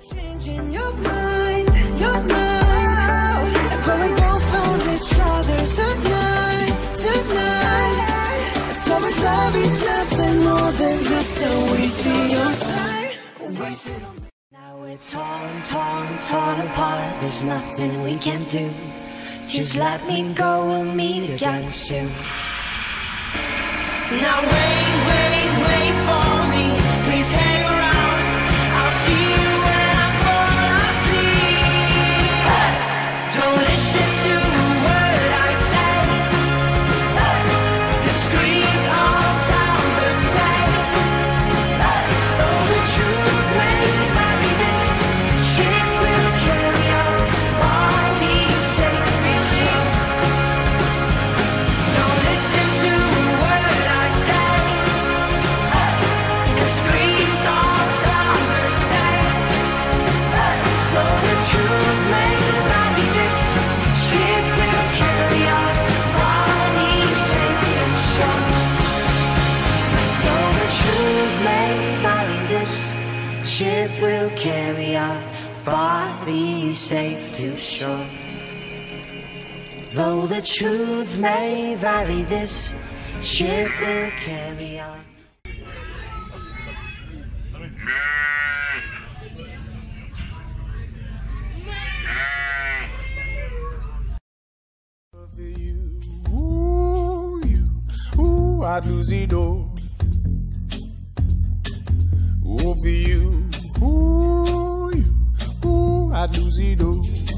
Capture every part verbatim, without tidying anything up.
Changing your mind, your mind. But we both found each other tonight, tonight. So if love is nothing more than just a waste of your time, wasted on me. Now we're torn, torn, torn apart. There's nothing we can do. Just let me go, we'll meet again soon. Now wait, wait, wait for me. Please hang around. I'll see you when I fall asleep. Hey! Don't listen to a word I say. Hey! The screams all sound the same. Hey! Though the truth may vary, this ship will carry on. I'll be safe to shore. Don't listen to a word I say. Hey! The screams all sound the same. Hey! Though the truth may vary, this ship will carry on. I'll be safe to shore. Though the truth may vary, this ship will carry our body safe to shore. Though the truth may vary, this ship will carry our. For you, ooh, you, ooh, I'd lose the door. Ooh, for you, ooh, you, ooh, I'd lose the door.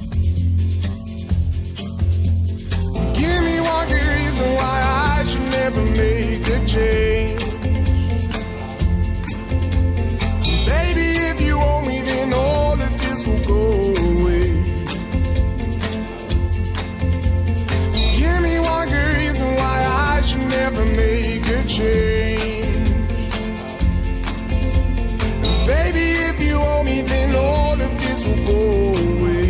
Give me one good reason why I should never make a change. Baby, if you owe me, then all of this will go away. Give me one good reason why I should never make a change. Baby, if you owe me, then all of this will go away.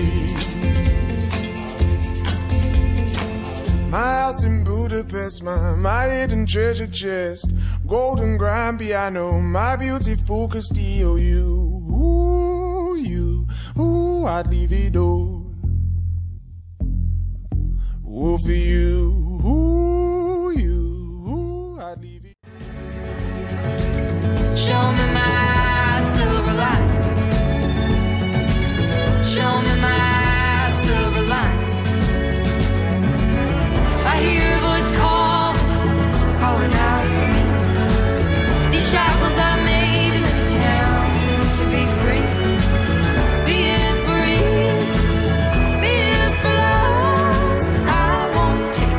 My house in Budapest, my, my hidden treasure chest, golden grand piano, my beautiful Castillo. You, ooh, you, ooh, I'd leave it all. Ooh, for you, ooh, you, ooh, I'd leave it. Show me my silver line. Show me my silver line. I hear a voice call, calling out for me. These shackles I made in a town to be free. Be it for ease, be it for love, I won't take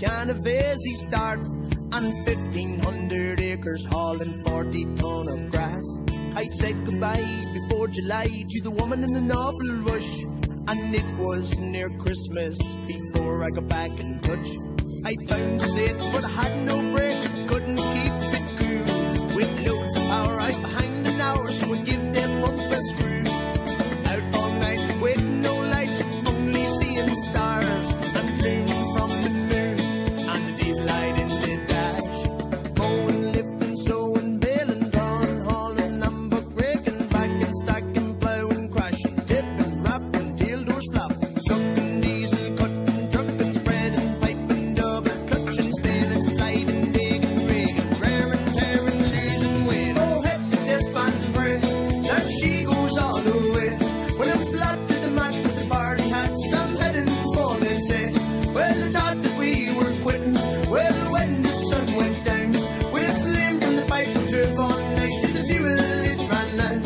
Canavesi start on fifteen hundred acres, hauling forty ton of grass. I said goodbye before July to the woman in an awful rush, and it was near Christmas before I got back in touch. I found safe, but I had no brakes, couldn't keep it cool. With loads of power right behind an hour, so I'd give them up a screw. Out all night with no lights, only seeing stars, and learning from the moon and the diesel light in the dash. Mowing, lifting, sowing, baling, drawing, hauling, and buck breaking, backing, stacking, plowing, crashing, tipping, wrapping, tail doors flapping, sucking, diesel, cutting, trucking, spreading, piping, double clutching, spinning, sliding, digging, rigging, raring, tearing, losing weight. Oh, hit the death and pray that she goes all the way. When I'm flat to the mat with the party hats, I'm heading for and say, well, I thought that we were quitting. Well, when the sun went down, with a flame from the pipe, we drove all night to the fuel it ran out.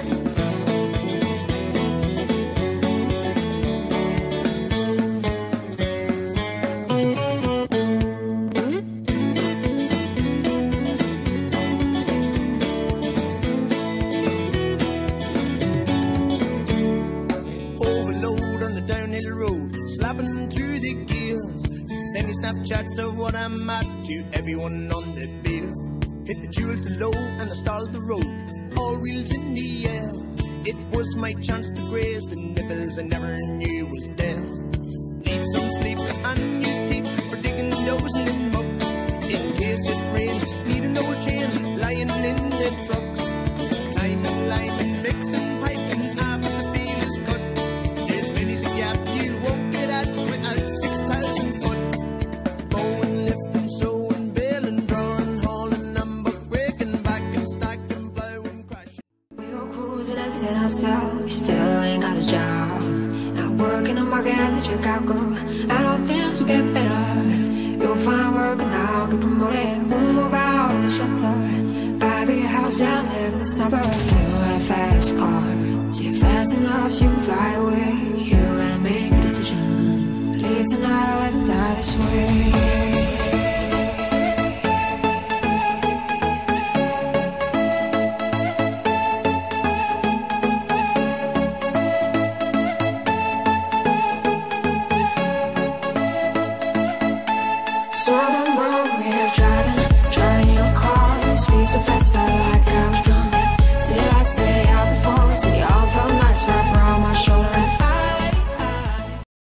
Overload on the downhill road, slapping through the gears, sending Snapchats of what I'm at to everyone on the beer. Hit the jewels to low and I stalled the road, all wheels in the air. It was my chance to graze the nibbles I never knew was there. Need some sleep and new teeth for digging nose in muck. In case it rains, need an old chain lying in the truck. Climbing, lining, mixing, piping after the field is cut. There's pennies a gap you won't get at without six thousand foot. Mowing, lifting, sowing, baling, drawing, hauling, and buck breaking, backing, stacking, plowing, crashing. We go cruising, entertain ourselves. We still ain't got a job. Not working the market as a checkout girl. And all things will get better. You'll find work and I'll get promoted. We'll move out of the shelter, buy a bigger house and live in the suburbs. You got a fast car, see it fast enough so you can fly away. You gotta make a decision. Leave tonight or let them die this way.